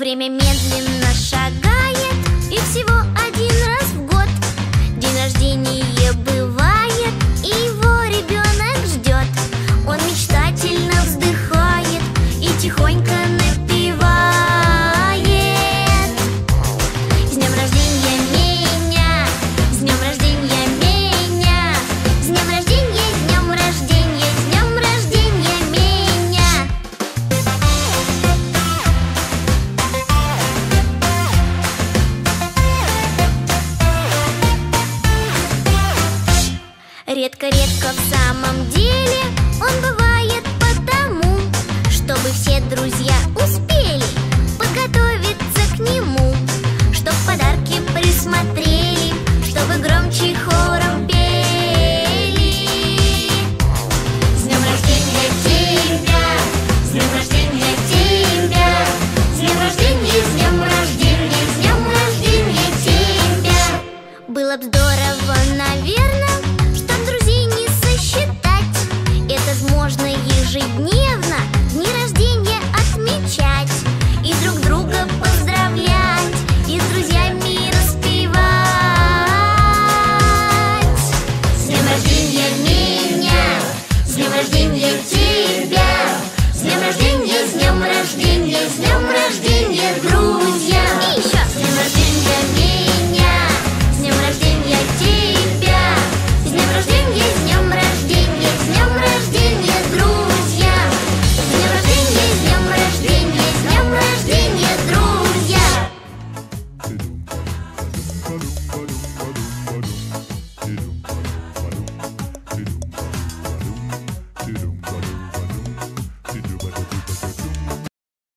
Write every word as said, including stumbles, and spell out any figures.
Время медленно шагает, и всего один раз в год день рождения бывает, и его ребенок ждет. Он мечтательно вздыхает и тихонько напевает: с днем рождения меня, с днем рождения меня, с днем рождения, с днем рождения, с днем рождения меня. Редко-редко в самом деле он бывает потому, чтобы все друзья успели подготовиться к нему, чтоб подарки присмотрели, чтобы громче хором пели. С днем рождения тебя, с днем рождения тебя, с днем рождения, с днем рождения, с днем рождения тебя. Было б здорово, наверное, чтоб друзей не сосчитать. Это ж можно ежедневно дни рождения отмечать, и друг друга поздравлять, и с друзьями распевать. С днем рождения меня, с днем рождения тебя, с днем рождения, с днем рождения, с днем рождения, друзья. И еще с днем рождения меня, с днем рождения тебя, с днем рождения, с днем рождения, с днем рождения, друзья. С днем рождения, с днем рождения, с днем рождения, друзья.